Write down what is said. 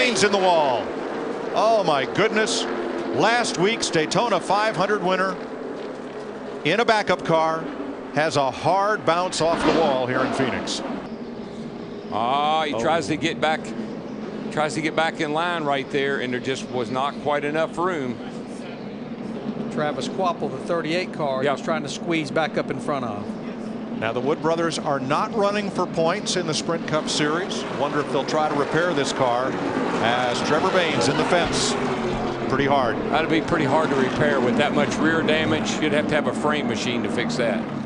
Bayne's in the wall. Oh my goodness. Last week's Daytona 500 winner in a backup car has a hard bounce off the wall here in Phoenix. He tries to get back. Tries to get back in line right there, and there just was not quite enough room. Travis Kvapil, the 38 car, was trying to squeeze back up in front of. Now the Wood brothers are not running for points in the Sprint Cup Series. Wonder if they'll try to repair this car as Trevor Bayne's in the fence. Pretty hard. That'd be pretty hard to repair with that much rear damage. You'd have to have a frame machine to fix that.